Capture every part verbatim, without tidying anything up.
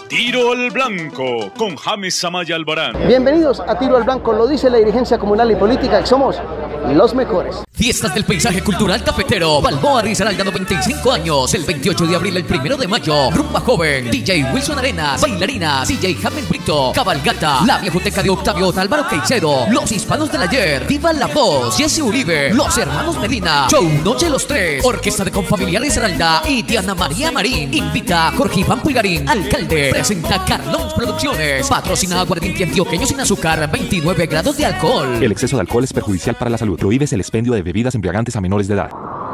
Tiro al Blanco con James Amaya Albarán. Bienvenidos a Tiro al Blanco, lo dice la dirigencia comunal y política, que somos los mejores. Fiestas del paisaje cultural cafetero. Balboa Risaralda, noventa y cinco años. El veintiocho de abril, el primero de mayo. Rumba joven. D J Wilson Arenas. Bailarinas. D J James Brito. Cabalgata. La viejoteca de Octavio Álvaro Caicedo. Los hispanos del ayer. Viva la voz. Jesse Uribe. Los hermanos Medina. Show Noche Los Tres. Orquesta de Confamiliar Risaralda. Y Diana María Marín. Invita Jorge Iván Pulgarín. Alcalde. Presenta Carlón Producciones. Patrocina Aguardiente Antioqueño sin azúcar. veintinueve grados de alcohol. El exceso de alcohol es perjudicial para la salud. Prohíbes el expendio de bebidas embriagantes a menores de edad.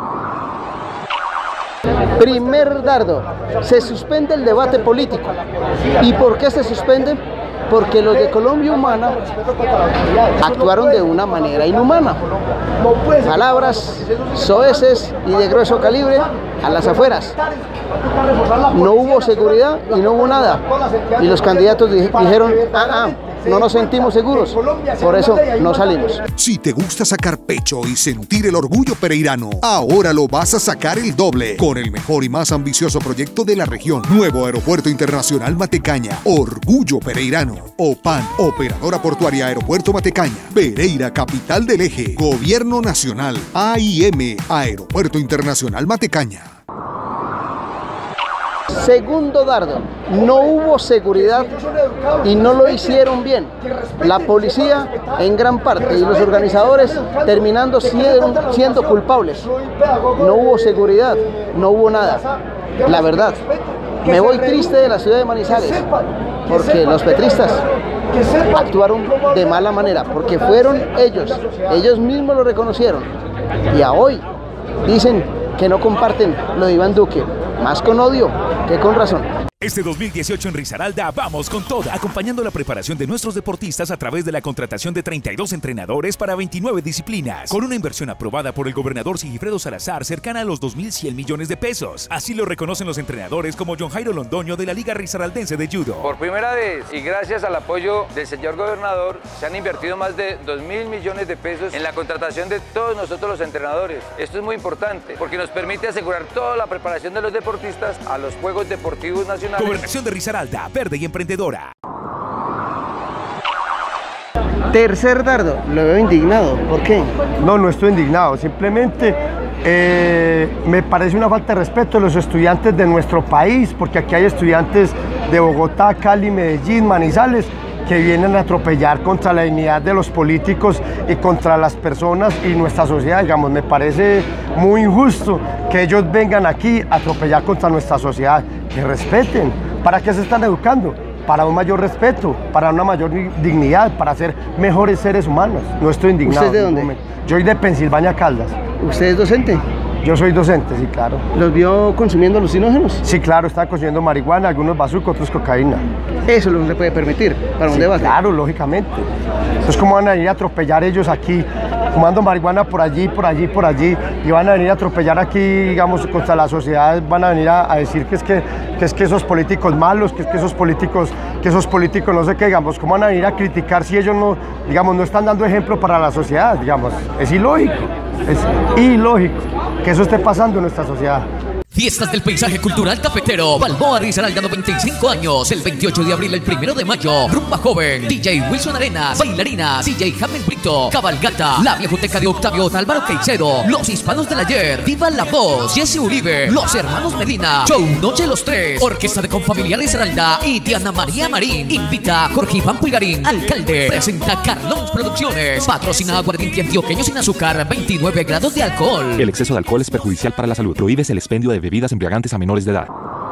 Primer dardo. Se suspende el debate político. ¿Y por qué se suspende? Porque los de Colombia Humana actuaron de una manera inhumana. Palabras soeces y de grueso calibre a las afueras. No hubo seguridad y no hubo nada. Y los candidatos dijeron, ah, ah, no nos sentimos seguros, por eso no salimos. Si te gusta sacar pecho y sentir el orgullo pereirano, ahora lo vas a sacar el doble con el mejor y más ambicioso proyecto de la región. Nuevo Aeropuerto Internacional Matecaña. Orgullo pereirano. OPAN, Operadora Portuaria Aeropuerto Matecaña. Pereira, capital del eje. Gobierno Nacional. A I M, Aeropuerto Internacional Matecaña. Segundo dardo, no hubo seguridad y no lo hicieron bien. La policía en gran parte y los organizadores terminando siendo, siendo culpables. No hubo seguridad, no hubo nada. La verdad, me voy triste de la ciudad de Manizales porque los petristas actuaron de mala manera, porque fueron ellos, ellos mismos lo reconocieron y a hoy dicen que no comparten lo de Iván Duque, más con odio que con razón. Este dos mil dieciocho en Risaralda vamos con toda, acompañando la preparación de nuestros deportistas a través de la contratación de treinta y dos entrenadores para veintinueve disciplinas, con una inversión aprobada por el gobernador Sigifredo Salazar cercana a los dos mil cien millones de pesos. Así lo reconocen los entrenadores como John Jairo Londoño de la Liga Risaraldense de Judo. Por primera vez y gracias al apoyo del señor gobernador se han invertido más de dos mil millones de pesos en la contratación de todos nosotros los entrenadores. Esto es muy importante porque nos permite asegurar toda la preparación de los deportistas a los Juegos Deportivos Nacionales. Gobernación de Risaralda, verde y emprendedora. Tercer dardo, lo veo indignado. ¿Por qué? No, no estoy indignado. Simplemente eh, me parece una falta de respeto a los estudiantes de nuestro país, porque aquí hay estudiantes de Bogotá, Cali, Medellín, Manizales, que vienen a atropellar contra la dignidad de los políticos y contra las personas y nuestra sociedad. Digamos, me parece muy injusto que ellos vengan aquí a atropellar contra nuestra sociedad. Que respeten. ¿Para qué se están educando? Para un mayor respeto, para una mayor dignidad, para ser mejores seres humanos. No estoy indignado. ¿Usted de dónde? Yo soy de Pensilvania, Caldas. ¿Usted es docente? Yo soy docente, sí, claro. ¿Los vio consumiendo alucinógenos? Sí, claro, están consumiendo marihuana, algunos bazucos, otros cocaína. Eso no se puede permitir para un sí, debate. Claro, lógicamente. Entonces, ¿cómo van a ir a atropellar ellos aquí, fumando marihuana por allí, por allí, por allí, y van a venir a atropellar aquí, digamos, contra la sociedad? Van a venir a, a decir que es que, que es que esos políticos malos, que es que esos políticos, que esos políticos no sé qué, digamos, ¿cómo van a venir a criticar si ellos no, digamos, no están dando ejemplo para la sociedad? Digamos, es ilógico, es ilógico que eso esté pasando en nuestra sociedad. Fiestas del paisaje cultural cafetero. Balboa Risaralda, noventa y cinco años. El veintiocho de abril, el primero de mayo. Rumba joven. D J Wilson Arenas. Bailarinas. D J James Brito. Cabalgata. La viejoteca de Octavio Álvaro Caicedo. Los hispanos del ayer. Viva la voz. Jesse Uribe. Los hermanos Medina. Show Noche Los Tres. Orquesta de Confamiliar Risaralda. Y Diana María Marín. Invita Jorge Iván Pulgarín. Alcalde. Presenta Carlón Producciones. Patrocina Aguardiente Antioqueño sin azúcar. veintinueve grados de alcohol. El exceso de alcohol es perjudicial para la salud. Prohíbes el expendio de bebidas embriagantes a menores de edad.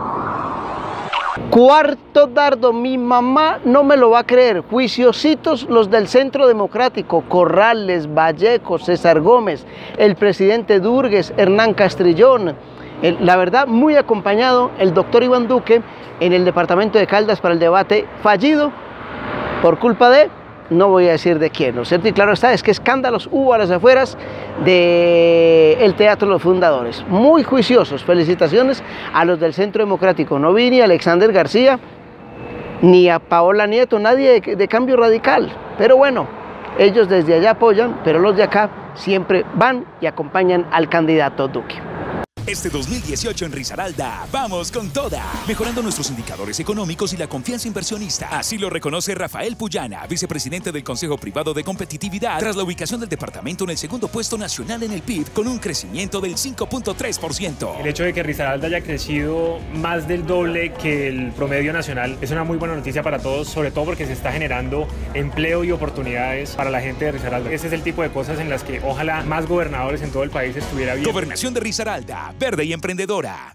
Cuarto dardo, mi mamá no me lo va a creer. Juiciositos los del Centro Democrático, Corrales, Vallejo, César Gómez, el presidente Durgues, Hernán Castrillón. El, la verdad, muy acompañado el doctor Iván Duque en el departamento de Caldas para el debate fallido por culpa de... no voy a decir de quién, ¿no es cierto? Y claro está, es que escándalos hubo a las afueras del Teatro Los Fundadores. Muy juiciosos, felicitaciones a los del Centro Democrático. No vi ni a Alexander García, ni a Paola Nieto, nadie de, de Cambio Radical. Pero bueno, ellos desde allá apoyan, pero los de acá siempre van y acompañan al candidato Duque. Este dos mil dieciocho en Risaralda, vamos con toda, mejorando nuestros indicadores económicos y la confianza inversionista. Así lo reconoce Rafael Puyana, vicepresidente del Consejo Privado de Competitividad, tras la ubicación del departamento en el segundo puesto nacional en el P I B, con un crecimiento del cinco punto tres por ciento. El hecho de que Risaralda haya crecido más del doble que el promedio nacional es una muy buena noticia para todos, sobre todo porque se está generando empleo y oportunidades para la gente de Risaralda. Ese es el tipo de cosas en las que ojalá más gobernadores en todo el país estuviera bien. Gobernación de Risaralda, verde y emprendedora.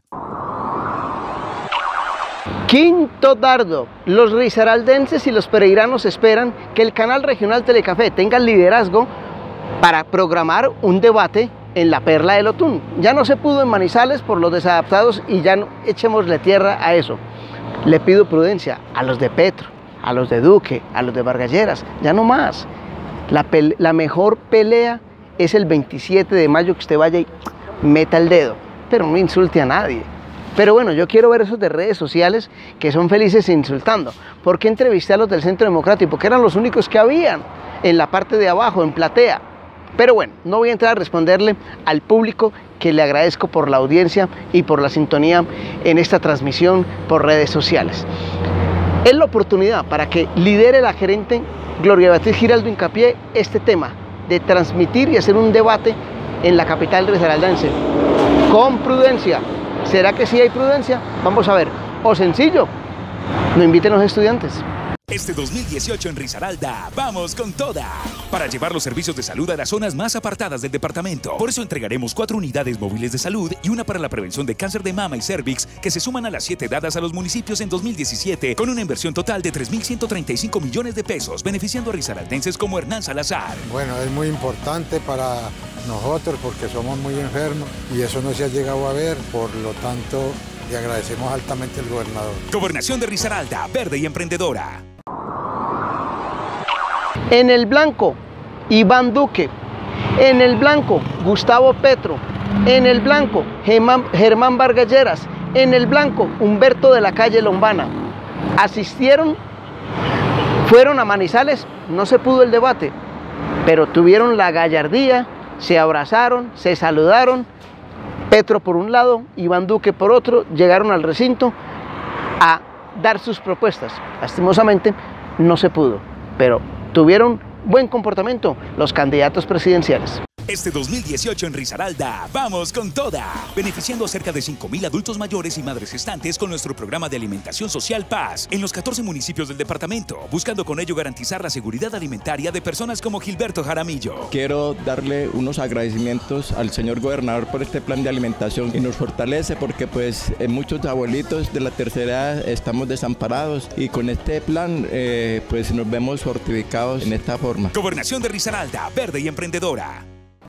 Quinto dardo. Los risaraldenses y los pereiranos esperan que el canal regional Telecafé tenga el liderazgo para programar un debate en la Perla del Otún. Ya no se pudo en Manizales por los desadaptados y ya no echémosle tierra a eso. Le pido prudencia a los de Petro, a los de Duque, a los de Vargas Lleras, ya no más. La, la mejor pelea es el veintisiete de mayo, que usted vaya y meta el dedo, pero no insulte a nadie. Pero bueno, yo quiero ver esos de redes sociales que son felices insultando. ¿Por qué entrevisté a los del Centro Democrático? Porque eran los únicos que habían en la parte de abajo, en platea. Pero bueno, no voy a entrar a responderle al público, que le agradezco por la audiencia y por la sintonía en esta transmisión por redes sociales. Es la oportunidad para que lidere la gerente Gloria Beatriz Giraldo Hincapié este tema de transmitir y hacer un debate en la capital risaraldense con prudencia. ¿Será que sí hay prudencia? Vamos a ver. O sencillo, no inviten a los estudiantes. Este dos mil dieciocho en Risaralda, vamos con toda, para llevar los servicios de salud a las zonas más apartadas del departamento. Por eso entregaremos cuatro unidades móviles de salud y una para la prevención de cáncer de mama y cervix, que se suman a las siete dadas a los municipios en dos mil diecisiete, con una inversión total de tres mil ciento treinta y cinco millones de pesos, beneficiando a risaraldenses como Hernán Salazar. Bueno, es muy importante para nosotros porque somos muy enfermos y eso no se ha llegado a ver, por lo tanto le agradecemos altamente al gobernador. Gobernación de Risaralda, verde y emprendedora. En el blanco, Iván Duque. En el blanco, Gustavo Petro. En el blanco, Germán, Germán Vargas Lleras. En el blanco, Humberto de la Calle Lombana. Asistieron, fueron a Manizales, no se pudo el debate, pero tuvieron la gallardía, se abrazaron, se saludaron. Petro por un lado, Iván Duque por otro, llegaron al recinto a dar sus propuestas. Lastimosamente, no se pudo, pero tuvieron buen comportamiento los candidatos presidenciales. Este dos mil dieciocho en Risaralda, vamos con toda, beneficiando a cerca de cinco mil adultos mayores y madres gestantes con nuestro programa de alimentación social Paz en los catorce municipios del departamento, buscando con ello garantizar la seguridad alimentaria de personas como Gilberto Jaramillo. Quiero darle unos agradecimientos al señor gobernador por este plan de alimentación y nos fortalece porque pues en muchos abuelitos de la tercera edad estamos desamparados y con este plan eh, pues nos vemos fortificados en esta forma. Gobernación de Risaralda, verde y emprendedora.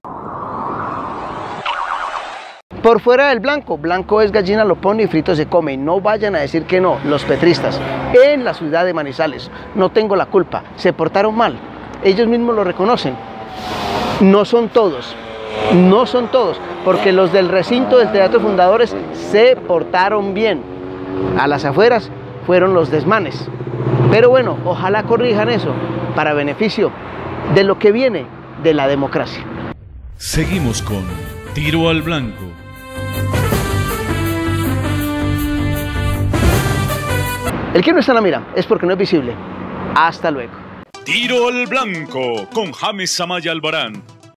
Por fuera del blanco, blanco es gallina, lo pone y frito se come. No vayan a decir que no, los petristas, en la ciudad de Manizales, no tengo la culpa, se portaron mal, ellos mismos lo reconocen. No son todos, no son todos, porque los del recinto del Teatro Fundadores se portaron bien. A las afueras fueron los desmanes. Pero bueno, ojalá corrijan eso para beneficio de lo que viene de la democracia. Seguimos con Tiro al Blanco. El que no está en la mira es porque no es visible. Hasta luego. Tiro al Blanco con James Amaya Albarán.